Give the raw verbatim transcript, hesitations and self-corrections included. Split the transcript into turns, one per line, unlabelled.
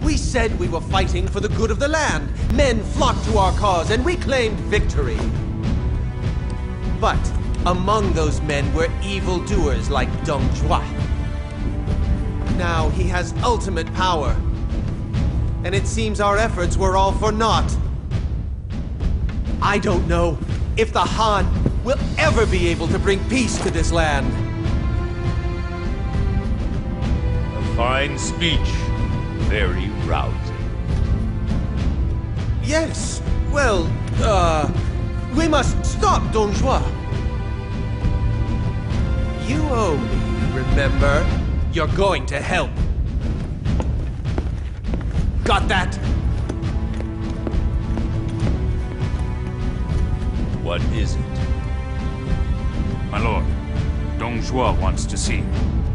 We said we were fighting for the good of the land. Men flocked to our cause, and we claimed victory. But among those men were evildoers like Dong Zhuo. Now he has ultimate power, and it seems our efforts were all for naught. I don't know if the Han will ever be able to bring peace to this land.
A fine speech. Very rousing.
Yes, well, uh, we must stop Dong Zhuo. You owe me, remember? You're going to help. Got that?
What is it?
My lord, Dong Zhuo wants to see you.